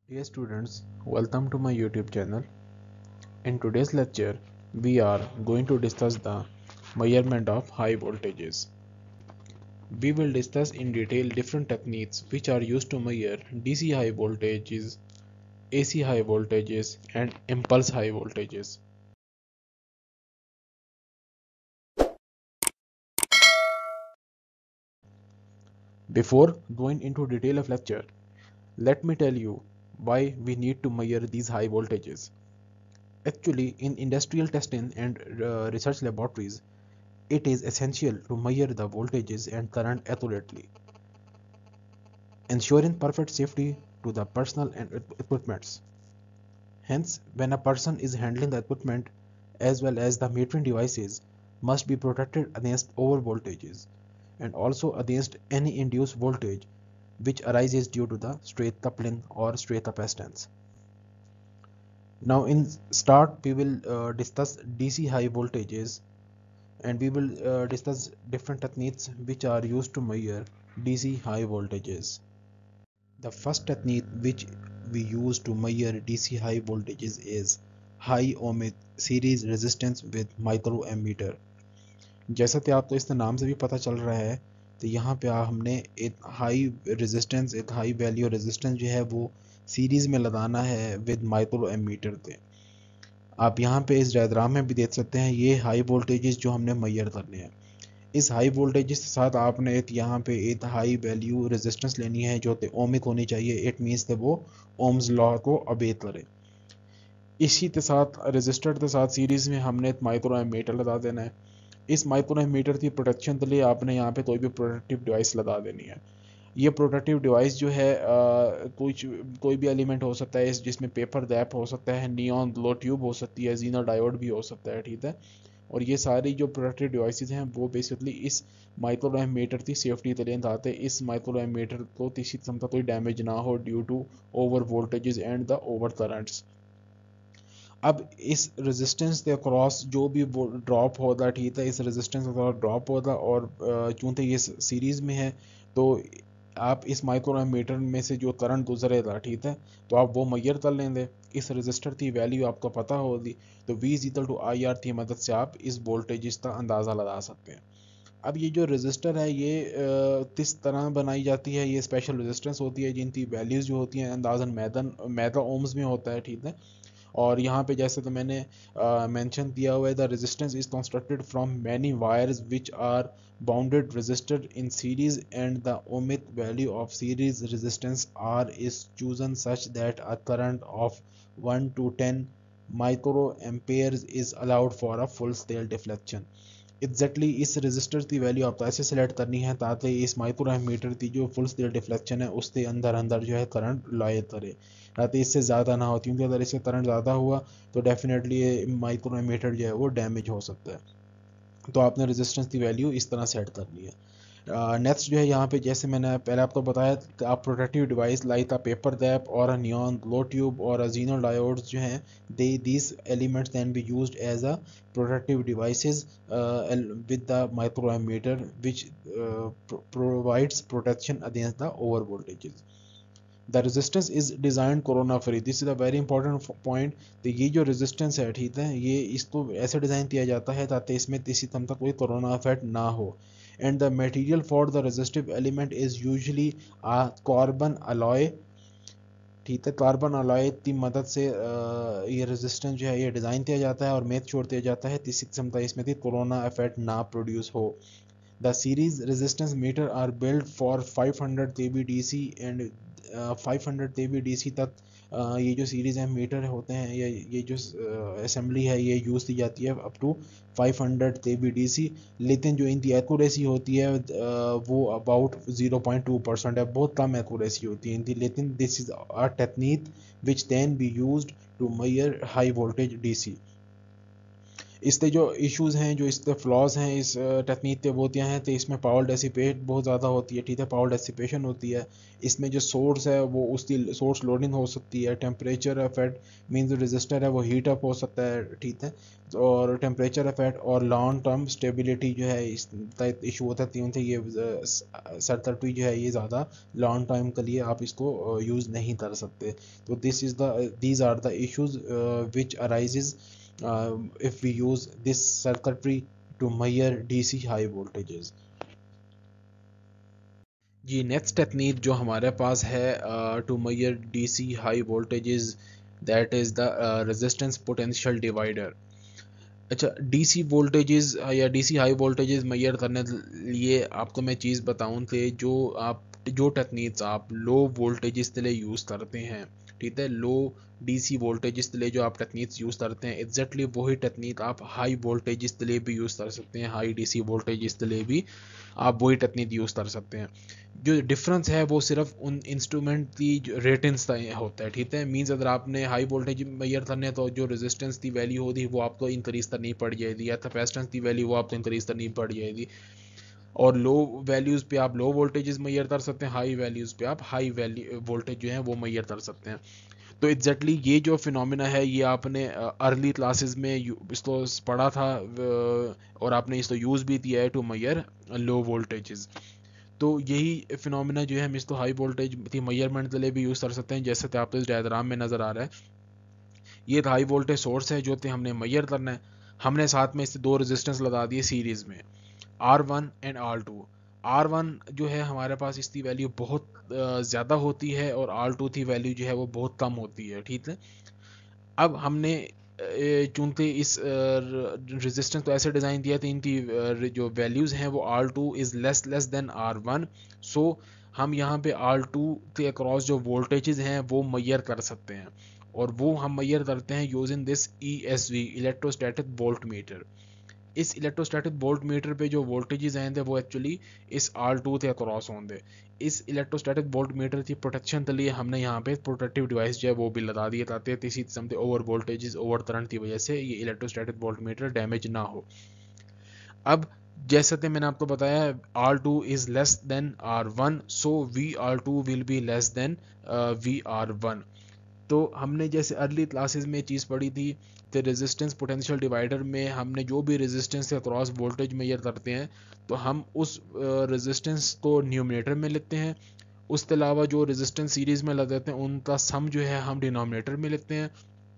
Dear students, welcome to my YouTube channel. In today's lecture, we are going to discuss the measurement of high voltages. We will discuss in detail different techniques which are used to measure DC high voltages, AC high voltages, and impulse high voltages. Before going into detail of lecture, let me tell you why we need to measure these high voltages. Actually, in industrial testing and research laboratories, it is essential to measure the voltages and current accurately, ensuring perfect safety to the personnel and equipments. Hence, when a person is handling the equipment as well as the metering devices must be protected against over voltages and also against any induced voltage which arises due to the straight coupling or straight capacitance. Now in start we will discuss DC high voltages, and we will discuss different techniques which are used to measure DC high voltages. The first technique which we use to measure DC high voltages is high ohmic series resistance with micro ammeter. जैसा कि आपको इस नाम से भी पता चल रहा है, तो यहाँ पे हमने एक हाई रेजिस्टेंस, एक हाई वैल्यू रेजिस्टेंस जो है वो सीरीज में लगाना है विद माइक्रो एमीटर पे। आप यहाँ पे इस डायग्राम में भी देख सकते हैं, ये हाई वोल्टेजेस जो हमने मेजर करने हैं। इस हाई वोल्टेजेस के साथ आपने एक यहाँ पे एक हाई वैल्यू रेजिस्टेंस लेनी है जो ओमिक होनी चाहिए। इट मीन्स कि वो ओम्स लॉ को ओबे करे। इसी के साथ रजिस्टर के साथ सीरीज में हमने एक माइक्रो एमीटर लगा देना है। इस माइक्रो एमीटर की प्रोटेक्शन के लिए आपने यहाँ पे कोई भी प्रोटेक्टिव डिवाइस लगा देनी है। ये प्रोटेक्टिव डिवाइस जो है कोई भी एलिमेंट हो सकता है, जिसमें पेपर गैप हो सकता है, नियॉन ग्लो ट्यूब हो सकती है, जीनो डायोड भी हो सकता है, ठीक है। और ये सारी जो प्रोटेक्टिव डिवाइसेस हैं वो बेसिकली इस माइक्रो एमीटर की सेफ्टी के लिए आते हैं। इस माइक्रो एमीटर को किसी किस्म का कोई डैमेज ना हो due to over voltages and the over currents. अब इस रेजिस्टेंस के अक्रॉस जो भी ड्रॉप होगा, ठीक है, इस रेजिस्टेंस के अक्रॉस ड्रॉप होगा, और चूंकि ये सीरीज में है तो आप इस माइक्रोमीटर में से जो करंट गुजरेगा, ठीक है, तो आप वो मेजर कर लेंगे। इस रजिस्टर की वैल्यू आपको पता होगी, तो V is equal to I R की मदद से आप इस वोल्टेज का अंदाज़ा लगा सकते हैं। अब ये जो रजिस्टर है ये किस तरह बनाई जाती है, ये स्पेशल रेजिस्टेंस होती है जिनकी वैल्यूज़ जो होती हैं अंदाजन मेगा ओम्स में होता है, ठीक है। और यहाँ पे जैसे तो मैंने मेंशन किया हुआ है, the resistance is constructed from many wires which are bounded resistor in series, and the ohmic value of series resistance R is chosen such that a current of 1 to 10 microamperes is allowed for a full scale deflection. Exactly इस resistor की value आपको ऐसे select करनी है ताकि इस micrometer की जो फुल स्केल डिफ्लेक्शन है उसके अंदर अंदर जो है करंट लाए करे, ताकि इससे ज़्यादा ना हो, क्योंकि अगर इससे करंट ज़्यादा हुआ तो डेफिनेटली ये माइक्रोमीटर जो है वो डैमेज हो सकता है। तो आपने रेजिस्टेंस की वैल्यू इस तरह सेट करनी है। नेक्स्ट जो है यहाँ पे जैसे मैंने पहले आपको बताया कि आप protective device like a paper gap और अ नियॉन ग्लो ट्यूब और अ जीनो डायोड्स जो हैं, they these elements can be used as a protective devices with the microammeter which provides protection against the over voltages. The resistance is designed corona free. This is a very important point. तो ये जो resistance है, ठीक है, ये इसको ऐसे design किया जाता है ताकि इसमें किसी तरह का कोई कोरोना इफेक्ट ना हो। And the material for the resistive element is usually a carbon alloy, ठीक है। कार्बन अलॉय की मदद से ये रेजिस्टेंस जो है ये डिज़ाइन किया जाता है और मेक श्योर किया जाता है किसी किस्म का इसमें कोरोना इफेक्ट ना प्रोड्यूस हो। The series resistance meter are build for 500 kV DC and 500 kV DC तक ये जो सीरीज है मीटर होते हैं, ये जो असेंबली है ये यूज़ की जाती है अप टू 500 kV DC। लेकिन जो इनकी एक्यूरेसी होती है वो अबाउट 0.2% है, बहुत कम एक्यूरेसी होती है इनकी। लेकिन this is a technique which can be used to measure high voltage DC। इससे जो इश्यूज हैं, जो इसके फ्लॉज हैं इस टेक्निक के, वो क्या हैं, तो इसमें पावर डेसिपेट बहुत ज़्यादा होती है, ठीक है, पावर डेसिपेशन होती है। इसमें जो सोर्स है वो उसकी सोर्स लोडिंग हो सकती है, टेम्परेचर इफेक्ट मीन जो रजिस्टर है वो हीट अप हो सकता है, ठीक है, और टेम्परेचर इफेक्ट और लॉन्ग टर्म स्टेबिलिटी जो है इस इशू होता है, उनसे ये सर्किटरी जो है ये ज़्यादा लॉन्ग टाइम के लिए आप इसको यूज़ नहीं कर सकते। तो these are the issues which arises if we use this circuitry to measure DC high voltages। जी नेक्स्ट टेक्निक जो हमारे पास है to measure DC high voltages, that is the resistance potential divider. अच्छा, डीसी वोल्टेजेस या DC high voltages measure करने के लिए आपको मैं चीज़ बताऊं थे, जो टेक्निक्स आप लो वोल्टेजेस के लिए यूज़ करते हैं, ठीक है, लो डीसी वोल्टेजेस के लिए जो आप टेक्निक्स यूज़ करते हैं, एग्जैक्टली वही टेक्निक आप हाई वोल्टेजेस के लिए भी यूज़ कर सकते हैं, हाई डीसी वोल्टेजेस के लिए भी आप वही टेक्निक यूज़ कर सकते हैं। जो डिफरेंस है वो सिर्फ उन इंस्ट्रूमेंट की रेटेंस का होता है, ठीक है, मींस अगर आपने हाई वोल्टेज मेजर करने तो जो रेजिस्टेंस की वैल्यू होगी वो आपको इंक्रीज करनी पड़ जाएगी, या कैपेसिटेंस की वैल्यू वो आपको इंक्रीज करनी पड़ जाएगी। और लो वैल्यूज़ पे आप लो वोल्टेजेस मेजर कर सकते हैं, हाई वैल्यूज़ पे आप हाई वैल्यू वोल्टेज जो है वो मेजर कर सकते हैं। तो एग्जैक्टली ये जो फिनोमिना है ये आपने अर्ली क्लासेस में इसको पढ़ा था, और आपने इसको यूज़ भी किया है टू मेजर लो वोल्टेजेस। तो यही फिनोमिना जो है हम इसको हाई वोल्टेज की मेजरमेंट के लिए भी यूज़ कर सकते हैं, जैसे कि आपको इस डायग्राम में नज़र आ रहा है। ये हाई वोल्टेज सोर्स है जो हमने मेजर करना है। हमने साथ में इससे दो रेजिस्टेंस लगा दिए सीरीज में, R1 एंड R2। R1 जो है हमारे पास इसकी वैल्यू बहुत ज़्यादा होती है, और R2 की वैल्यू जो है वो बहुत कम होती है, ठीक है। अब हमने चूंकि इस रेजिस्टेंस को ऐसे डिज़ाइन दिया था, इनकी जो वैल्यूज़ हैं वो R2 is less than R1, सो हम यहाँ पे R2 के अक्रॉस जो वोल्टेजेस हैं वो मेजर कर सकते हैं, और वो हम मेजर करते हैं using this ESV, electrostatic volt meter. इस इलेक्ट्रोस्टैटिक वोल्ट मीटर पे जो वोल्टेजेस हैं वो एक्चुअली इस R2 के अक्रॉस होंगे। इस इलेक्ट्रोस्टैटिक वोल्ट मीटर की प्रोटेक्शन के लिए हमने यहाँ पे प्रोटेक्टिव डिवाइस जो है वो भी लगा दिए ताकि किसी किस्म के ओवर वोल्टेजेस ओवर करंट की वजह से ये इलेक्ट्रोस्टैटिक वोल्ट मीटर डैमेज ना हो। अब जैसा कि मैंने आपको बताया, R2 is less than R1, so VR2 will be less than VR1। तो हमने जैसे अर्ली क्लासेस में चीज़ पढ़ी थी, तो रेजिस्टेंस पोटेंशियल डिवाइडर में हमने जो भी रेजिस्टेंस के क्रॉस वोल्टेज मेजर करते हैं तो हम उस रेजिस्टेंस को न्यूमिनेटर में लेते हैं। उसके अलावा जो रेजिस्टेंस सीरीज में लगाते हैं उनका सम जो है हम डिनोमिनेटर में लेते हैं,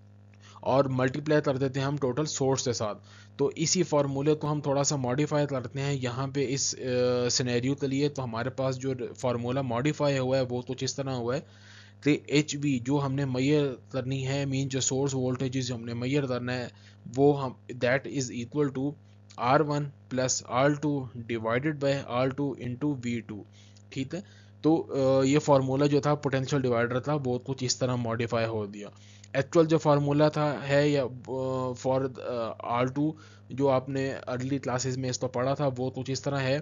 और मल्टीप्लाई कर देते हैं हम टोटल सोर्स के साथ। तो इसी फार्मूले को हम थोड़ा सा मॉडिफाई करते हैं यहाँ पे इस सिनेरियो के लिए। तो हमारे पास जो फार्मूला मॉडिफाई हुआ है वो कुछ इस तरह हुआ है कि एच बी जो हमने मेजर करनी है, मीन जो सोर्स वोल्टेज जो हमने मेजर करना है, वो हम that is equal to R1 plus R2 divided by R2 into V2, ठीक है। तो ये फार्मूला जो था पोटेंशियल डिवाइडर था वो कुछ इस तरह मॉडिफाई हो दिया। एक्चुअल जो फार्मूला था है या फॉर R2 जो आपने अर्ली क्लासेस में इसको पढ़ा था वो कुछ इस तरह है,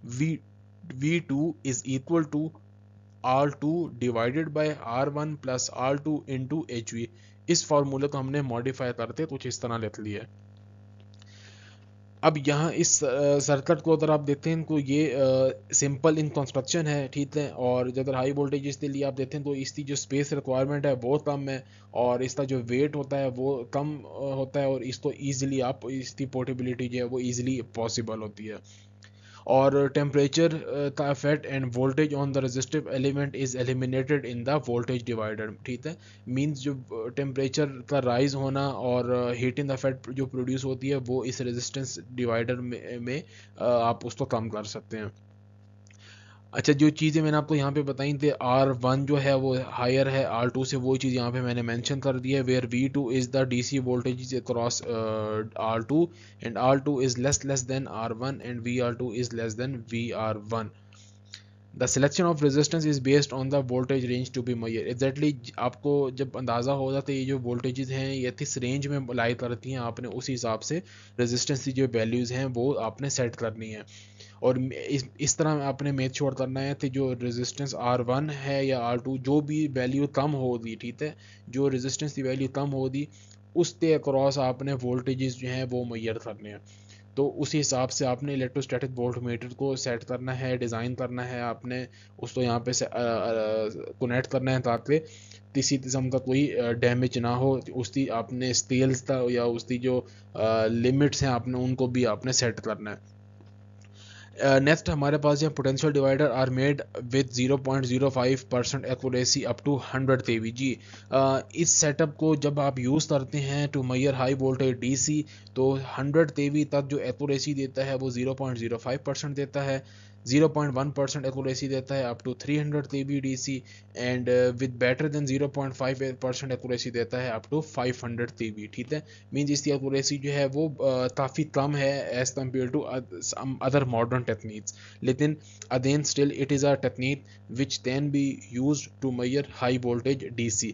V2 is equal to R2 divided by R1 plus R2 into HV। इस फार्मूले को हमने मॉडिफाई करते कुछ इस तरह लिख लिया है। अब यहाँ इस सर्किट को अगर आप देखते हैं तो ये सिंपल इन कंस्ट्रक्शन है, ठीक है, और अगर हाई वोल्टेज के लिए आप देखते हैं तो इसकी जो स्पेस रिक्वायरमेंट है बहुत कम है, और इसका जो वेट होता है वो कम होता है, और इसको ईजिली आप इसकी पोर्टेबिलिटी जो है वो ईजिली पॉसिबल होती है। और टेम्परेचर का effect and voltage on the resistive element is eliminated in the voltage divider, ठीक है। मींस जो टेम्परेचर का राइज होना और हीट इन द इफेक्ट जो प्रोड्यूस होती है वो इस रेजिस्टेंस डिवाइडर में आप उसको कम कर सकते हैं। अच्छा, जो चीज़ें मैंने आपको यहाँ पे बताई थी, R1 जो है वो हायर है R2 से, वो चीज़ यहाँ पे मैंने मेंशन कर दी है, where V2 is the DC voltage across R2 and R2 is less than R1 and VR2 is less than VR1। The selection of resistance is based on the voltage range to be measure. Exactly आपको जब अंदाज़ा हो जाता है ये जो voltages हैं ये किस रेंज में लाई करती हैं, आपने उस हिसाब से रेजिस्टेंस की जो वैल्यूज़ हैं वो आपने सेट करनी है। और इस तरह आपने मेक श्योर करना है कि जो रेजिस्टेंस R1 है या R2 जो भी वैल्यू कम होगी, ठीक है, जो रेजिस्टेंस की वैल्यू कम होगी उसके अक्रॉस आपने वोल्टेजेस जो हैं वो मुहैया करने हैं। तो उसी हिसाब से आपने इलेक्ट्रोस्टैटिक वोल्ट मीटर को सेट करना है, डिज़ाइन करना है आपने, उसको यहाँ पे से कनेक्ट करना है ताकि किसी किस्म का कोई डैमेज ना हो। उसकी आपने स्केल्स का या उसकी जो लिमिट्स हैं आपने उनको भी आपने सेट करना है। नेक्स्ट हमारे पास जो potential divider are made with 0.05% accuracy up to 100 kVg। इस सेटअप को जब आप यूज़ करते हैं to measure high voltage DC, तो 100 kV तक जो एक्यूरेसी देता है वो 0.05% देता है, 0.1% एक्यूरेसी देता है up to 300 kV DC, and with better than 0.5% accuracy देता है अप टू 500 kV। ठीक है, मीन्स इसकी एक्यूरेसी जो है वो काफ़ी कम है as compare to other modern techniques, लेकिन again still it is a technique which can be used to measure high voltage DC.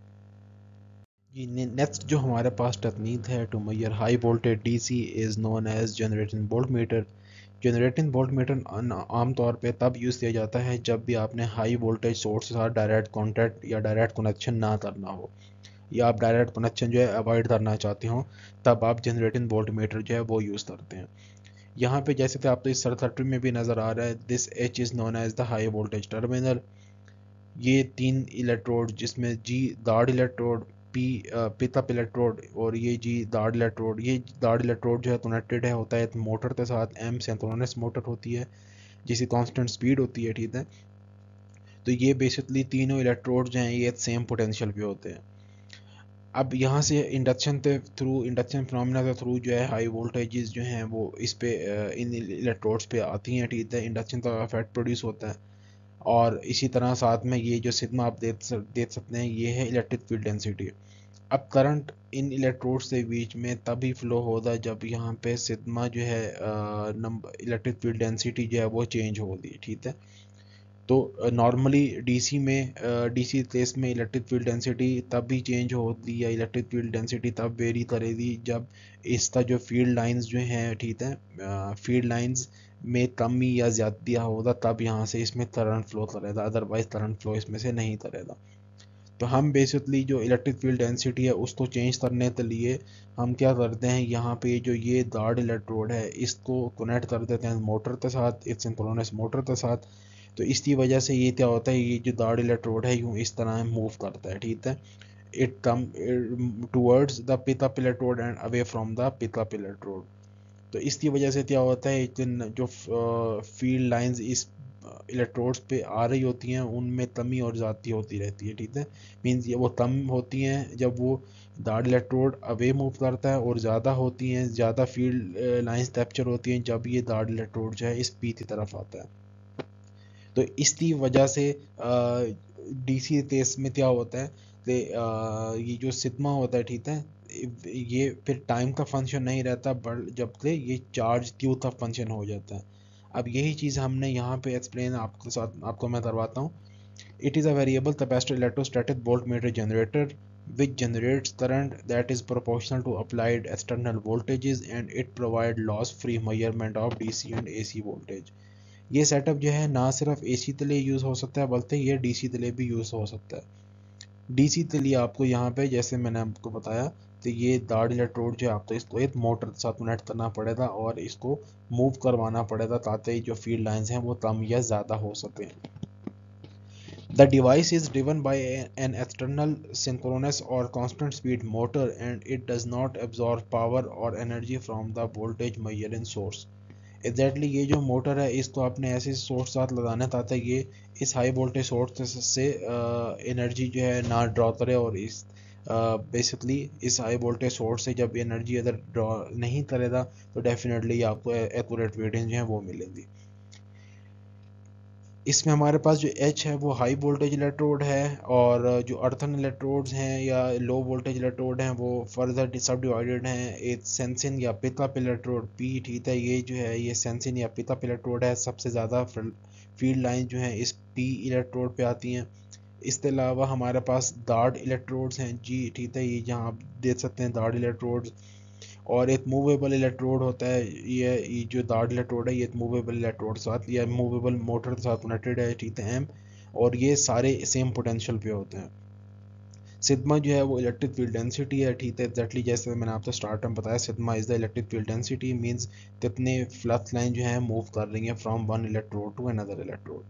Next जो हमारे पास टेक्निक है to measure high voltage DC is known as generating volt meter. Generating volt meter आमतौर पे तब use किया जाता है जब भी आपने हाई वोल्टेज सोर्स के साथ डायरेक्ट कॉन्टैक्ट या डायरेक्ट कनेक्शन ना करना हो, या आप डायरेक्ट कनेक्शन जो है अवॉइड करना चाहते हो, तब आप जनरेटिंग वोल्ट मीटर जो है वो यूज़ करते हैं। यहाँ पे जैसे कि आपको इस सर्किट में भी नज़र आ रहा है, this H is known as the high voltage terminal. ये 3 इलेक्ट्रोड जिसमें G dart electrode, P pickup electrode और ये जी दार्ड इलेक्ट्रोड, ये दार्ड इलेक्ट्रोड जो है कनेक्टेड है होता है मोटर के साथ। एम सिंक्रोनस मोटर होती है जिसकी कांस्टेंट स्पीड होती है। ठीक है, तो ये बेसिकली तीनों इलेक्ट्रोड जो हैं ये सेम पोटेंशियल पे होते हैं। अब यहाँ से इंडक्शन के थ्रू, इंडक्शन फिनोमेना के थ्रू जो है हाई वोल्टेजेस जो हैं वो इस पे इन इलेक्ट्रोड्स पे आती हैं। ठीक है, इंडक्शन का इफेक्ट प्रोड्यूस होता है। और इसी तरह साथ में ये जो सिग्मा आप देख सकते हैं ये है इलेक्ट्रिक फील्ड डेंसिटी। अब करंट इन इलेक्ट्रोड्स के बीच में तभी फ्लो होता है जब यहाँ पे सिग्मा जो है नंबर इलेक्ट्रिक फील्ड डेंसिटी जो है वो चेंज होगी। ठीक है, तो नॉर्मली डीसी में डीसी केस में इलेक्ट्रिक फील्ड डेंसिटी तब भी चेंज होती है, इलेक्ट्रिक फील्ड डेंसिटी तब वेरी करेगी जब इसका जो फील्ड लाइंस जो हैं, ठीक है, फील्ड लाइंस में कमी या ज़्यादा होगा तब यहाँ से इसमें करंट फ्लो करेगा, अदरवाइज करंट फ्लो इसमें से नहीं करेगा। तो हम बेसिकली जो इलेक्ट्रिक फील्ड डेंसिटी है उसको चेंज करने के लिए हम क्या करते हैं, यहाँ पे जो ये दार्ड इलेक्ट्रोड है इसको कनेक्ट कर देते हैं मोटर के साथ, एक सिंक्रोनस मोटर के साथ। तो इसकी वजह से ये क्या होता है, ये जो दार्ड इलेक्ट्रोड है यूँ इस तरह मूव करता है। ठीक है, it come towards the pickup electrode and away from the pickup electrode. तो इसकी वजह से क्या होता है, जो फील्ड लाइंस इस इलेक्ट्रोड्स पे आ रही होती हैं उनमें कमी और ज़्यादती होती रहती है। ठीक है, मीन्स ये वो कम होती हैं जब वो दार्ड इलेक्ट्रोड अवे मूव करता है, और ज़्यादा होती हैं, ज़्यादा फील्ड लाइंस कैप्चर होती हैं जब ये दार्ड इलेक्ट्रोड जो है इस पी की तरफ आता है। तो इसकी वजह से डीसी केस में क्या होता है कि ये जो सिग्मा होता है, ठीक है, ये फिर टाइम का फंक्शन नहीं रहता बट जब से ये चार्ज क्यू का फंक्शन हो जाता है। अब यही चीज़ हमने यहाँ पे एक्सप्लेन आपको मैं करवाता हूँ। It is a variable capacitor electrostatic voltmeter generator which generates current that is proportional to applied external voltages, and it provide loss free measurement of DC and AC voltage। ये सेटअप जो है ना सिर्फ AC के लिए use हो सकता है बल्कि ये डीसी के लिए भी यूज़ हो सकता है। डीसी के लिए आपको यहाँ पे जैसे मैंने आपको बताया तो ये दार्ड इलेक्ट्रोड जो है आपको इसको एक मोटर के साथ कनेक्ट करना पड़ेगा और इसको मूव करवाना पड़ेगा ताकि जो फील्ड लाइंस हैं वो कम या ज़्यादा हो सकें। The device is driven by an external synchronous or constant speed motor, and it does not absorb power or energy from the voltage measuring source। Exactly ये जो मोटर है इसको आपने ऐसे सोर्स साथ लगाना था ताकि ये इस हाई वोल्टेज सोर्स से एनर्जी जो है ना ड्रॉ करे, और इस बेसिकली इस हाई वोल्टेज सोर्स से जब एनर्जी अगर ड्रॉ नहीं करेगा तो डेफिनेटली आपको एक्यूरेट रीडिंग जो है वो मिलेगी। इसमें हमारे पास जो एच है वो हाई वोल्टेज इलेक्ट्रोड है, और जो अर्थन इलेक्ट्रोड्स हैं या लो वोल्टेज इलेक्ट्रोड हैं वो फर्दर सब डिवाइडेड हैं। एक सेंसिन या पिकअप इलेक्ट्रोड पी, ठीक है, ये जो है ये सेंसिन या पिकअप इलेक्ट्रोड है। सबसे ज़्यादा फील्ड लाइन जो है इस पी इलेक्ट्रोड पे आती हैं। इसके अलावा हमारे पास दार्ड इलेक्ट्रोड्स हैं जी, ठीक है, ये जहाँ आप देख सकते हैं दार्ड इलेक्ट्रोड्स। और एक मूवेबल इलेक्ट्रोड होता है, ये जो दार्ड इलेक्ट्रोड है ये एक मूवेबल इलेक्ट्रोड साथ या मूवेबल मोटर के साथ कनेक्टेड है, ठीक है, एम। और ये सारे सेम पोटेंशियल पे होते हैं। सिग्मा जो है वो इलेक्ट्रिक फील्ड डेंसिटी है, ठीक है। एग्जैक्टली जैसे मैंने आपको स्टार्ट में बताया, sigma is the electric field density, means कितने फ्लक्स लाइन जो है मूव कर रही है from one electrode to another electrode.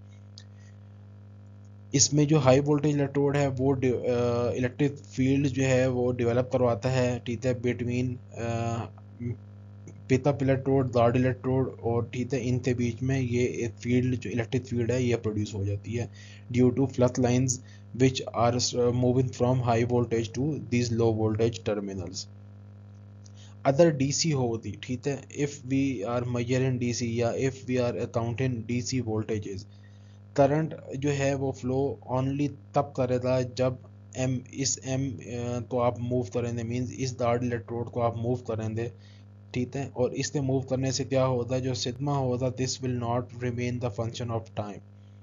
इसमें जो हाई वोल्टेज इलेक्ट्रोड है वो इलेक्ट्रिक फील्ड जो है वो डेवलप करवाता है, ठीक है, between pickup electrode, dart electrode और, ठीक है, इनके बीच में ये फील्ड जो इलेक्ट्रिक फील्ड है ये प्रोड्यूस हो जाती है due to flux lines which are moving from high voltage to these low voltage terminals. Other DC होती, ठीक है, if we are measuring DC या if we are accounting DC voltages, current जो है वो फ्लो ओनली तब करेगा जब एम इस एम को आप मूव करेंगे, मींस इस डार्ट इलेक्ट्रोड को आप मूव करेंगे, ठीक है। और इसके मूव करने से क्या होता है, जो सिग्मा होता, this will not remain the function of time,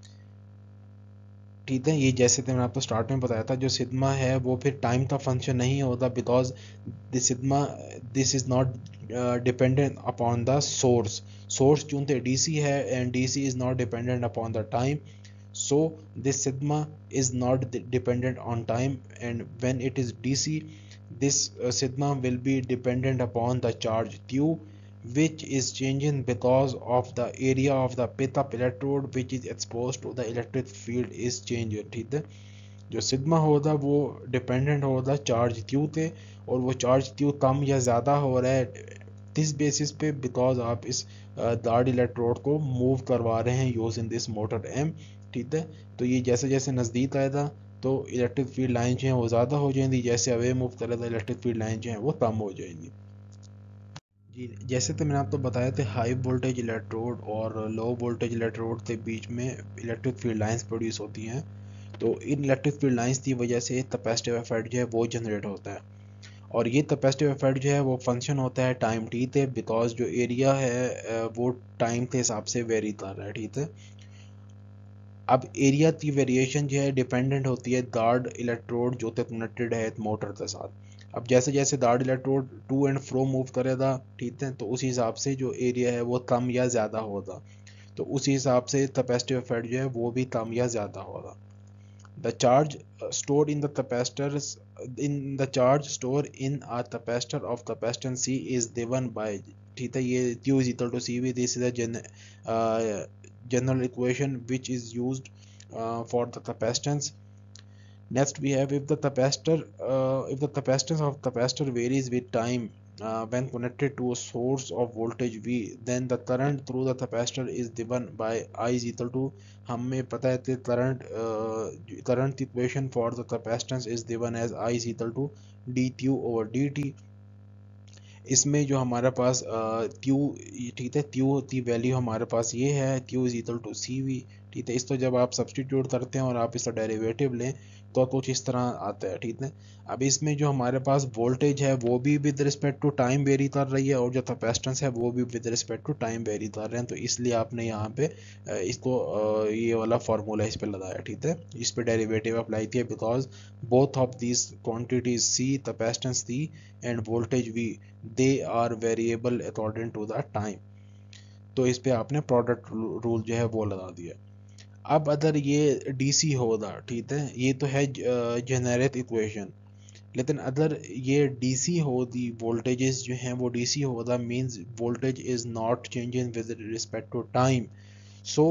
ठीक है। ये जैसे मैंने आपको स्टार्ट में बताया था, जो सिग्मा है वो फिर टाइम का फंक्शन नहीं होता, because this sigma this is not dependent upon the source. Source चूंकि डीसी है and DC is not dependent upon the time, so this sigma is not dependent on time, and when it is DC, this sigma will be dependent upon the charge q, which is changing because of the area of the pickup electrode which is exposed to the electric field is changed, ठीक है। जो sigma होगा वो dependent होगा charge Q पे, और वो charge Q कम या ज़्यादा हो रहा है किस बेसिस पे, बिकॉज आप इस डार्ट इलेक्ट्रोड को मूव करवा रहे हैं use in this motor M, ठीक है। तो ये जैसे जैसे नज़दीक आएगा तो इलेक्ट्रिक फील्ड लाइन जो है वो ज़्यादा हो जाएंगी, जैसे अवे मूव करेगा इलेक्ट्रिक फील्ड लाइन जो है वो कम हो जाएंगी। जी, जैसे तो मैंने आपको बताया था, हाई वोल्टेज इलेक्ट्रोड और लो वोल्टेज इलेक्ट्रोड के बीच में इलेक्ट्रिक फील्ड लाइंस प्रोड्यूस होती हैं। तो इन इलेक्ट्रिक फील्ड लाइंस की वजह से कैपेसिटिव इफेक्ट जो है वो जनरेट होता है, और ये कैपेसिटिव इफेक्ट जो है वो फंक्शन होता है टाइम टी पे, बिकॉज जो एरिया है वो टाइम के हिसाब से वेरी कर रहा है, ठीक है। अब एरिया की वेरिएशन जो है डिपेंडेंट होती है डार्ट इलेक्ट्रोड जो तक कनेक्टेड है मोटर के साथ। अब जैसे जैसे डार्ट electrode to and fro move करेगा, ठीक है, तो उसी हिसाब से जो एरिया है वो कम या ज़्यादा होगा, तो उसी हिसाब से कैपेसिटिव इफेक्ट जो है वो भी कम या ज़्यादा होगा। The charge stored in the capacitors in the charge stored in a capacitor of capacitance C is given by, ठीक है, ये Q is equal to CV. This is a general equation which is used for the capacitance. Next we have, if the capacitance of capacitor varies with time when connected to a source of voltage V, then the current through the capacitor is given by I is equal to, हमें पता है कि current equation for the capacitance is given as I is equal to dq over dt। इसमें जो हमारे पास Q, ठीक है, Q की वैल्यू हमारे पास ये है, Q is equal to C V, ठीक है। इसको जब आप सब्सटीट्यूट करते हैं और आप इसका डेरिवेटिव लें तो कुछ इस तरह आता है, ठीक है। अब इसमें जो हमारे पास वोल्टेज है वो भी with respect to time vary कर रही है, और जो कैपेसिटेंस है वो भी with respect to time vary कर रहे हैं, तो इसलिए आपने यहाँ पे इसको ये वाला फार्मूला इस पे लगाया, ठीक है, इस पे डेरिवेटिव अप्लाई किया, because both of this quantities C, capacitance C and voltage V, they are variable according to the time. तो इस पे आपने प्रोडक्ट रूल जो है वो लगा दिया। अब अगर ये डीसी होगा, ठीक है, ये तो है जेनेरिक इक्वेशन, लेकिन अगर ये डीसी हो दी वोल्टेजेस जो हैं वो डीसी होगा, means voltage is not changing with respect to time, so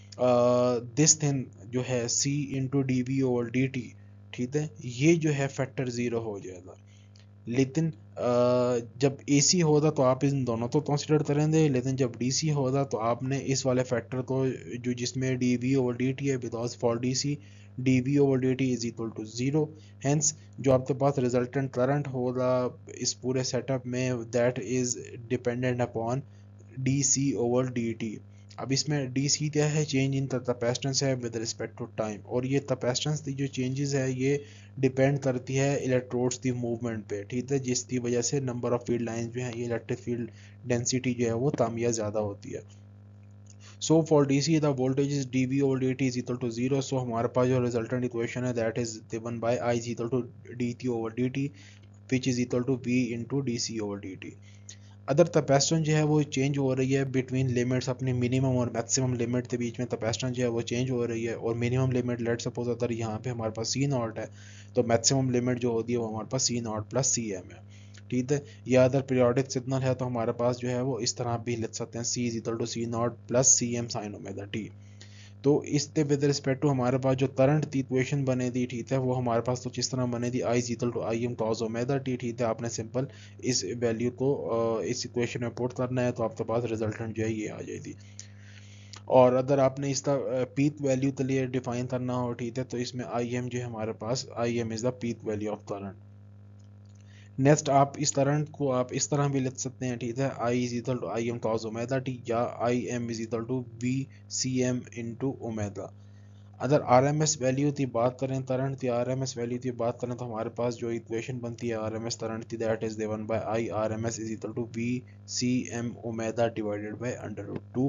this thing जो है C into D V over D T, ठीक है, ये जो है फैक्टर ज़ीरो हो जाएगा। लेकिन जब एसी होगा तो आप इन दोनों को कंसिडर करेंगे, लेकिन जब डीसी होगा तो आपने इस वाले फैक्टर को, जो जिसमें D V over D T है, because for DC D V over D T is equal to zero, hence जो आपके पास रिजल्टेंट करंट होगा इस पूरे सेटअप में, that is dependent upon D C over D T. अब इसमें डी सी क्या है, चेंज इन कैपेसिटेंस है विद रिस्पेक्ट टू टाइम, और ये कैपेसिटेंस की जो चेंजेस है ये डिपेंड करती है इलेक्ट्रोड्स की मूवमेंट पे, ठीक है, जिसकी वजह से नंबर ऑफ फील्ड लाइंस जो है, ये इलेक्ट्रिक फील्ड डेंसिटी जो है वो कम या ज़्यादा होती है। So for DC the voltage is D V over D is equal to zero, so हमारे पास जो रिजल्टेंट इक्वेशन है that is given by I is equal to D T over D T, which is equal to V into D C over D T. Other capacitance जो है वो change हो रही है बिटवीन लिमिट्स, अपनी minimum और maximum limit के बीच में कैपेसिटेंस जो है वो चेंज हो रही है। और मिनिमम लिमिट लेट सपोज अगर यहाँ पे हमारे पास सी नॉट है, तो मैक्सिमम लिमिट जो होती है वो हमारे पास C not plus C M है, ठीक है। या अदर पीरियोडिक सिग्नल है तो हमारे पास जो है वो इस तरह भी लिख सकते हैं, C is equal to C not plus C M sine omega T. तो इसके विद रिस्पेक्ट टू हमारे पास जो करंट की इक्वेशन बने थी, ठीक है, वो हमारे पास कुछ इस तरह बने थी, I is equal to I M cos omega T, ठीक है। आपने सिंपल इस वैल्यू को इस इक्वेशन में पुट करना है तो आपके पास रिजल्टेंट जो है ये आ जाएगी। और अगर आपने इसका पीक वैल्यू के लिए डिफाइन करना हो, ठीक है, तो इसमें आई एम जो है हमारे पास, I M is the peak value of current. Next आप इस करंट को आप इस तरह भी लिख सकते हैं, ठीक है, I is equal to I M cos omega T, या I M is equal to V C M into omega. अगर आर एम एस वैल्यू की बात करें, करंट की आर एम एस वैल्यू की बात करें, तो हमारे पास जो इक्वेशन बनती है आर एम एस करंट की, that is given by I R M S is equal to V C M omega divided by under root two.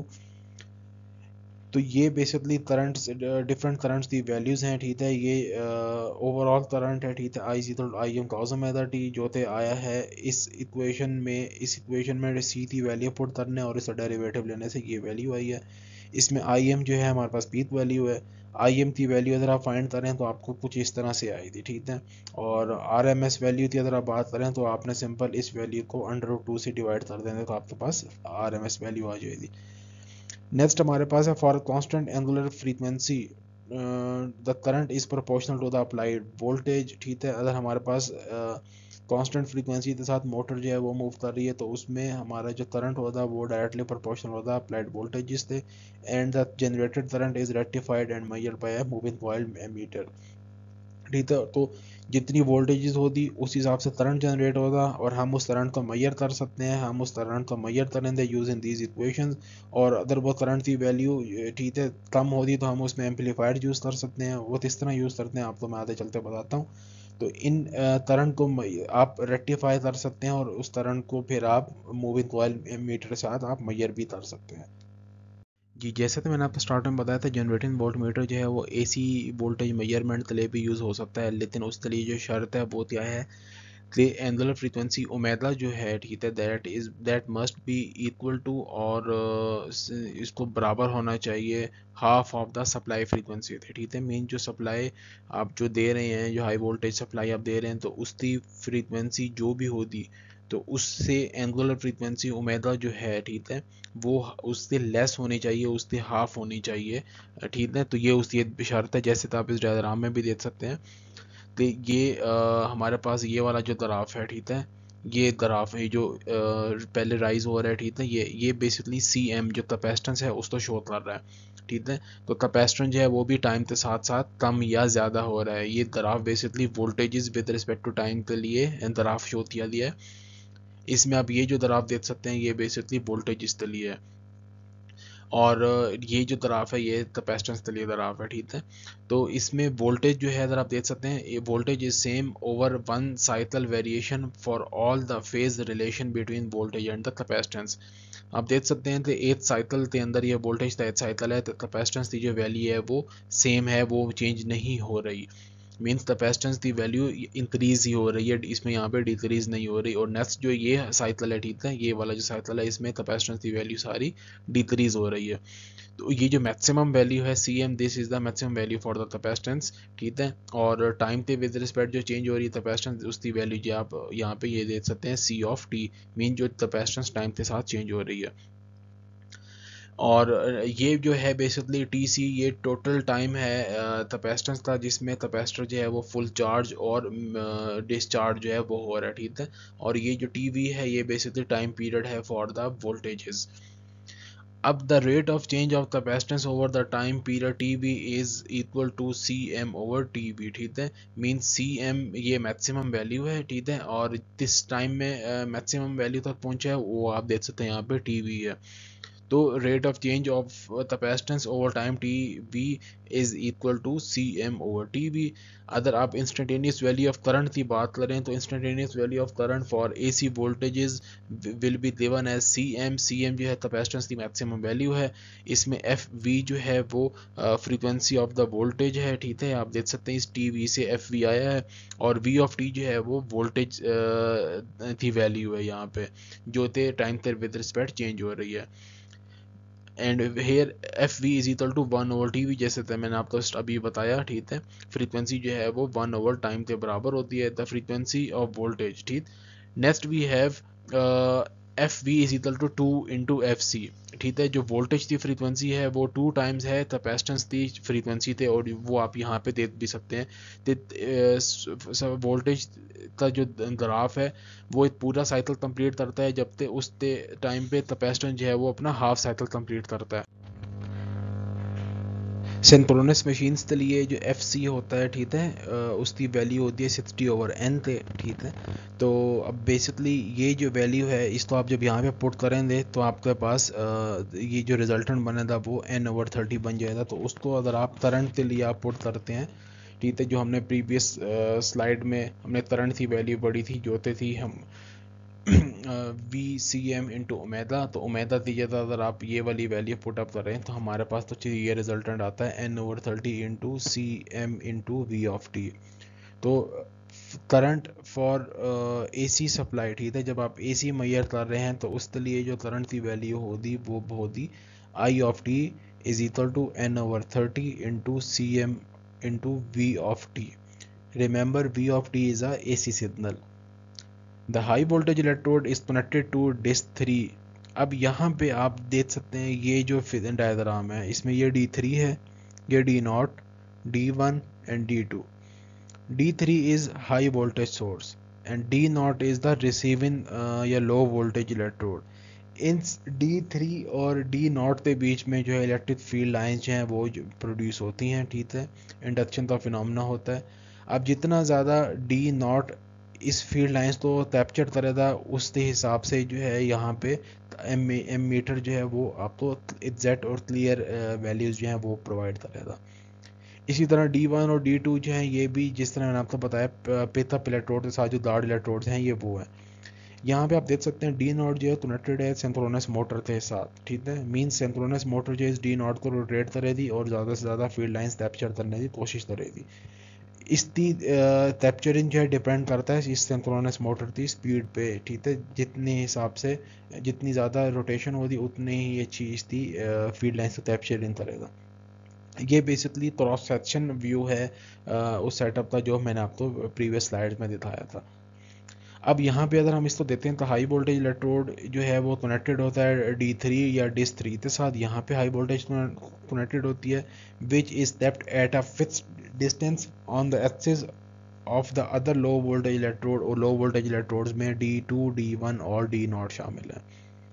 तो ये बेसिकली करंट, डिफरेंट करंट्स की वैल्यूज हैं, ठीक है। ये ओवरऑल करंट है, ठीक है, I is equal to I M cos omega T जो ते आया है इस इक्वेशन में सी की वैल्यू पुट करने और इसका डेरिवेटिव लेने से ये वैल्यू आई है। इसमें आई एम जो है हमारे पास पीक वैल्यू है। आई एम की वैल्यू अगर आप फाइंड करें तो आपको कुछ इस तरह से आई थी, ठीक है। और आर एम एस वैल्यू की अगर आप बात करें तो आपने सिंपल इस वैल्यू को अंडर रूट टू से डिवाइड कर देंगे तो आपके पास आर एम एस वैल्यू आ जाएगी। नेक्स्ट हमारे पास है for constant angular frequency the current is proportional to the applied voltage, ठीक है। अगर हमारे पास कांस्टेंट फ्रीक्वेंसी के साथ मोटर जो है वो मूव कर रही है तो उसमें हमारा जो करंट होता है वो डायरेक्टली प्रोपोर्शनल होता है अप्लाइड वोल्टेज से, and the generated current is rectified and measured by a moving coil meter, ठीक है। तो जितनी वोल्टेजेस होती उस हिसाब से करंट जनरेट होगा और हम उस करंट को मेजर कर सकते हैं, हम उस करंट को मेजर करेंगे यूजिंग दीज इक्वेशंस। और अगर वो करंट की वैल्यू, ठीक है, कम होती तो हम उसमें एम्पलीफायर यूज़ कर सकते हैं। वो किस तरह यूज़ करते हैं आपको मैं आगे चलते बताता हूँ। तो इन करंट को आप रेक्टिफाई कर सकते हैं और उस करंट को फिर आप मूविंग कॉइल मीटर के साथ आप मेजर भी कर सकते हैं। जी, जैसे तो मैंने आपको स्टार्ट में बताया था, जनरेटिंग वोल्ट मीटर जो है वो एसी वोल्टेज मेजरमेंट के लिए भी यूज़ हो सकता है, लेकिन उसके लिए जो शर्त है वो क्या है कि एंगुलर फ्रीक्वेंसी ओमेगा जो है, ठीक है, that must be equal to, और इसको बराबर होना चाहिए half of the supply frequency थे, ठीक है। मेन जो सप्लाई आप जो दे रहे हैं, जो हाई वोल्टेज सप्लाई आप दे रहे हैं, तो उसकी फ्रीक्वेंसी जो भी होगी तो उससे एंगुलर फ्रीक्वेंसी ओमेगा जो है, ठीक है, वो उससे लेस होनी चाहिए, उससे हाफ होनी चाहिए, ठीक है। तो ये उसकी एक शर्त है, जैसे तो आप इस डायग्राम में भी देख सकते हैं। तो ये हमारे पास ये वाला जो ग्राफ है, ठीक है, ये ग्राफ है जो पहले राइज हो रहा है, ठीक है, ये बेसिकली सी एम जो कैपेसिटेंस है उसको शो कर रहा है, ठीक है। तो कैपेसिटेंस जो है वो भी टाइम के साथ साथ कम या ज़्यादा हो रहा है। ये graph basically voltages with respect to time के लिए ग्राफ शो किया गया है। इसमें आप ये जो ग्राफ देख सकते हैं ये बेसिकली वोल्टेजेस के लिए है, और ये जो ग्राफ है ये कैपेसिटेंस के लिए ग्राफ है, ठीक है। तो इसमें वोल्टेज जो है अगर आप देख सकते हैं, ये voltage is same over one cycle variation for all the phase relation between voltage and the capacitance. आप देख सकते हैं कि एक साइकिल के अंदर ये वोल्टेज का एक साइकिल है तो कैपेसिटेंस की जो वैल्यू है वो सेम है, वो चेंज नहीं हो रही। मीन्स कैपेसिटेंस की वैल्यू इंक्रीज ही हो रही है, इसमें यहाँ पे डिक्रीज नहीं हो रही। और नेक्स्ट जो ये साइकिल है, ठीक है, ये वाला जो साइकिल है इसमें कैपेसिटेंस की वैल्यू सारी डिक्रीज हो रही है। तो ये जो मैक्सिमम वैल्यू है C M, this is the maximum value for the capacitance, ठीक है। और टाइम के विद रिस्पेक्ट जो चेंज हो रही है कैपेसिटेंस, उसकी वैल्यू जो आप यहाँ पे ये देख सकते हैं सी ऑफ टी, मीन जो कैपेसिटेंस टाइम के साथ चेंज हो रही है। और ये जो है बेसिकली टी सी, ये टोटल टाइम है कैपेसिटेंस का जिसमें कैपेसिटर जो है वो फुल चार्ज और डिस्चार्ज जो है वो हो रहा है, ठीक है। और ये जो टी वी है ये बेसिकली टाइम पीरियड है फॉर द वोल्टेजेस। अब the rate of change of capacitance over the time period T V is equal to C M over T V, ठीक है। मीन सी एम ये maximum value है, ठीक है, और किस टाइम में मैक्सिमम वैल्यू तक पहुंचा है वो आप देख सकते हैं यहाँ पे टी वी है। तो rate of change of capacitance over time T V is equal to C M over T V. अगर आप इंस्टेंटेनियस वैल्यू ऑफ करंट की बात करें तो instantaneous value of current for A C voltages will be given as C M. C M जो है capacitance की maximum value है। इसमें एफ वी जो है वो फ्रीक्वेंसी ऑफ द वोल्टेज है, ठीक है, आप देख सकते हैं इस टी वी से एफ वी आया है। और वी ऑफ टी जो है वो वोल्टेज की वैल्यू है यहाँ पे, जो ते टाइम के विद रिस्पेक्ट चेंज हो रही है। And here F V is equal to 1/TV, जैसे तो मैंने आपको अभी बताया, ठीक है। फ्रीक्वेंसी जो है वो 1/टाइम के बराबर होती है, द फ्रीक्वेंसी ऑफ वोल्टेज, ठीक। Next we have F V is equal to 2 × FC, ठीक है। जो वोल्टेज की फ्रीक्वेंसी है वो 2 टाइम्स है कैपेसिटेंस की फ्रीक्वेंसी थे, और वो आप यहाँ पे दे भी सकते हैं। वोल्टेज का जो ग्राफ है वो एक पूरा साइकिल कंप्लीट करता है, जब तक उस टाइम पे कैपेसिटेंस जो है वो अपना हाफ साइकिल कंप्लीट करता है। सिंक्रोनस मशीन्स के लिए जो एफ सी होता है, ठीक है, उसकी वैल्यू होती है 60/n थे, ठीक है। तो अब बेसिकली ये जो वैल्यू है इसको आप जब यहाँ पे पुट करेंगे तो आपके पास ये जो रिजल्टेंट बनेगा वो n/30 बन जाएगा। तो उसको अगर आप करंट के लिए आप पुट करते हैं, ठीक है, जो हमने प्रीवियस स्लाइड में हमने करंट की वैल्यू पढ़ी थी, जोते थी हम V C M into omega, तो ओमेगा की जगह अगर आप ये वाली वैल्यू पुट अप करें तो हमारे पास तो ये रिजल्टेंट आता है n/30 into C M into V of T. तो current for A C supply, ठीक है, जब आप ए सी मैयर कर रहे हैं तो उसके लिए जो करंट की वैल्यू होगी वो होगी I of T is equal to n/30 into C M into V of T. Remember V of T is a A C signal. The high voltage electrode is connected to disc 3। अब यहाँ पे आप देख सकते हैं ये जो diagram है इसमें ये D3 है, ये D0, D1 and D2। D3 is high voltage source and D0 is the receiving या low voltage electrode। इन D3 और D0 के बीच में जो है इलेक्ट्रिक फील्ड लाइंस हैं वो प्रोड्यूस होती हैं, ठीक है, इंडक्शन का फिनोमेना होता है। अब जितना ज़्यादा D0 इस फील्ड लाइंस को कैप्चर करेगा उसके हिसाब से जो है यहाँ पे एमीटर जो है वो आपको एग्जैक्ट और क्लियर वैल्यूज़ जो हैं वो प्रोवाइड करेगा। इसी तरह D1 और D2 जो हैं ये भी, जिस तरह मैंने आपको बताया, पिकअप इलेक्ट्रोड के साथ जो दार्ड इलेक्ट्रोड्स हैं ये वो है। यहाँ पे आप देख सकते हैं D0 जो है कनेक्टेड है सिंक्रोनस मोटर के साथ, ठीक है। मीन सिंक्रोनस मोटर जो है इस D0 को रोटेट करेगी और ज़्यादा से ज़्यादा फील्ड लाइंस कैप्चर करने की कोशिश करेगी। इसकी कैप्चरिंग जो है डिपेंड करता है इस सिंक्रोनस मोटर की स्पीड पे, ठीक है। जितने हिसाब से जितनी ज़्यादा रोटेशन होगी उतनी ही अच्छी इसकी फील्ड लाइंस को कैप्चरिंग करेगा। ये बेसिकली क्रॉस सेक्शन व्यू है उस सेटअप का जो मैंने आपको प्रीवियस स्लाइड में दिखाया था। अब यहाँ पे अगर हम इसको देते हैं तो हाई वोल्टेज इलेक्ट्रोड जो है वो कनेक्टेड होता है D3 या डिस 3 के साथ। यहाँ पे हाई वोल्टेज कनेक्टेड होती है which is kept at a fixed distance on the axis of the other low voltage electrode. और लो वोल्टेज इलेक्ट्रोड्स में D2, D1 और D0 शामिल है।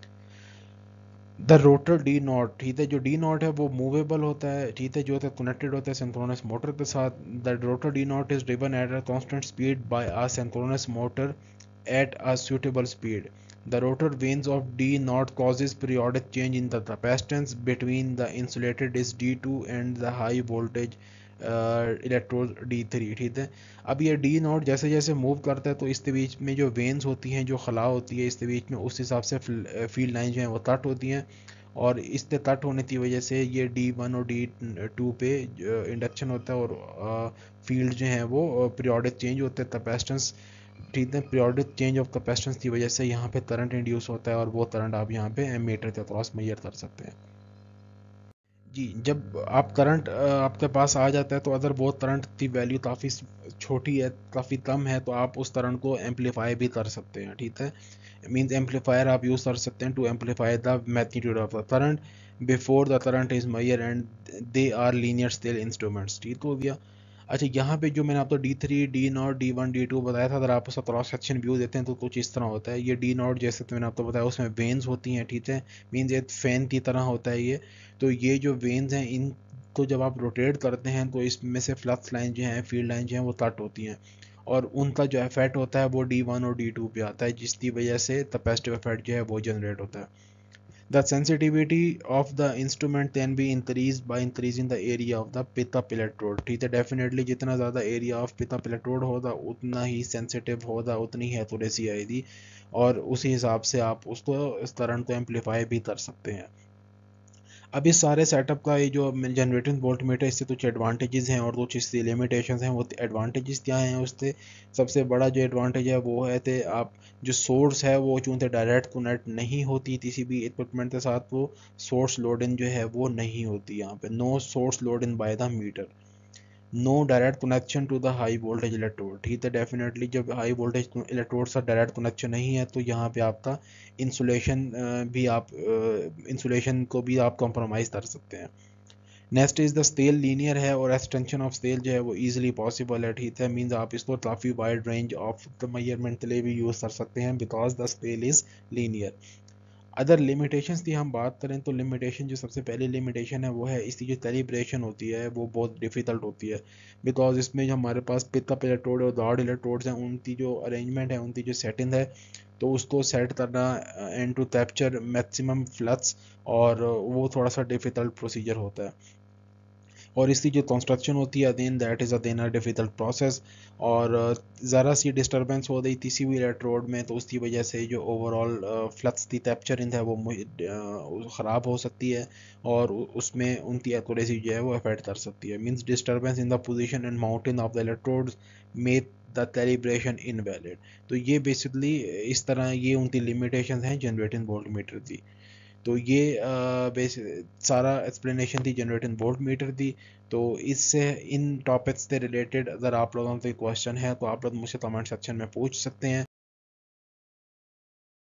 द रोटर D0, ठीक है, जो D0 है वो मूवेबल होता है, ठीक है, जो कनेक्टेड होता है सिंक्रोनस मोटर के साथ। The rotor D0 is driven at a constant speed by a synchronous motor at a suitable speed. The rotor vanes of D0 causes periodic change in the capacitance between the insulated disc D2 and the high voltage electrode D3, ठीक है। अब ये D0 जैसे जैसे move करता है तो इसके बीच में जो वेन्स होती हैं, जो खला होती है इसके बीच में, उस हिसाब से फील्ड लाइन जो है वो कट होती हैं। और इसके कट होने की वजह से ये D1 और D2 पे इंडक्शन होता है और फील्ड जो है वो पीरियोडिक चेंज होते हैं कैपेसिटेंस, ठीक है। पीरियोडिक चेंज ऑफ कैपेसिटेंस की वजह से यहाँ पे करंट इंड्यूस होता है और वो करंट आप यहाँ पे एमीटर के क्रॉस मेजर कर सकते हैं। जी, जब आप करंट आपके पास आ जाता है तो अगर वो करंट की वैल्यू काफ़ी छोटी है, काफ़ी कम है, तो आप उस करंट को एम्पलीफाई भी कर सकते हैं, ठीक है। मीन्स एम्पलीफायर आप यूज़ कर सकते हैं to amplify the magnitude of the current before the current is measure and they are linear scale instruments, ठीक हो गया। अच्छा, यहाँ पे जो मैंने आपको D3, D0, D1, D2 बताया था, अगर आप उसका क्रॉस सेक्शन व्यू देते हैं तो कुछ इस तरह होता है। ये D0 जैसे तो मैंने आपको बताया उसमें वेन्स होती हैं, ठीक है। मीन्स एक फैन की तरह होता है ये। तो ये जो वेन्स हैं इनको जब आप रोटेट करते हैं तो इसमें से फ्लक्स लाइन जो है, फील्ड लाइन जो है वो कट होती हैं और उनका जो इफेक्ट होता है वो D1 और D2 पे आता है, जिसकी वजह से कैपेसिटिव इफेक्ट जो है वो जनरेट होता है। The sensitivity of the instrument can be increased by increasing the area of the पिता इलेक्ट्रोड। ठीक है, डेफिनेटली जितना ज़्यादा एरिया ऑफ पिता इलेक्ट्रोड होगा उतना ही सेंसिटिव होगा, उतनी ही एक्यूरेसी आएगी, और उसी हिसाब से आप उसको इस करंट को एम्पलीफाई भी कर सकते हैं। अब इस सारे सेटअप का ये जो जनरेटिंग वोल्टमीटर, इससे कुछ एडवांटेजेस हैं और कुछ इससे लिमिटेशंस हैं। वो एडवांटेजेस क्या हैं उससे? सबसे बड़ा जो एडवांटेज है वो है कि आप जो सोर्स है वो चूँकि डायरेक्ट कनेक्ट नहीं होती किसी भी इक्विपमेंट के साथ, वो सोर्स लोडिंग जो है वो नहीं होती यहाँ पे, no source loading by the meter, no direct connection to the high voltage electrode. ठीक है, डेफिनेटली जब हाई वोल्टेज इलेक्ट्रोड से डायरेक्ट कनेक्शन नहीं है तो यहाँ पे आपका इंसुलेशन भी आप इंसुलेशन को भी आप कॉम्प्रोमाइज़ कर सकते हैं। Next is the scale linear है और एक्सटेंशन ऑफ स्केल जो है वो इजीली पॉसिबल है। ठीक है, मींस आप इसको काफ़ी wide range of the measurement के लिए भी यूज़ कर सकते हैं because the scale is linear. Other limitations की हम बात करें तो लिमिटेशन, जो सबसे पहली लिमिटेशन है वो है इसकी जो कैलिब्रेशन होती है वो बहुत डिफ़िकल्ट होती है, बिकॉज इसमें जो हमारे पास पिकअप इलेक्ट्रोड और डॉट इलेक्ट्रोड्स हैं उनकी जो अरेंजमेंट है, उनकी जो सेटिंग है, तो उसको सेट करना and to capture maximum flux, और वो थोड़ा सा डिफ़िकल्ट प्रोसीजर होता है, और इसकी जो कंस्ट्रक्शन होती है then that is a difficult process, और ज़रा सी डिस्टर्बेंस हो गई किसी भी इलेक्ट्रोड में तो उसकी वजह से जो ओवरऑल फ्लक्स की कैप्चरिंग है वो ख़राब हो सकती है, और उसमें उनकी एक्यूरेसी जो है वो अफेक्ट कर सकती है। Means disturbance in the position and mounting of the electrodes make the calibration invalid. तो ये बेसिकली इस तरह ये उनकी लिमिटेशन हैं जनरेटिंग वोल्टमीटर की। तो ये सारा एक्सप्लेनेशन थी जनरेटिंग वोल्ट मीटर की। तो इससे इन टॉपिक्स से रिलेटेड अगर आप लोगों को कोई क्वेश्चन है तो आप लोग मुझसे कमेंट सेक्शन में पूछ सकते हैं।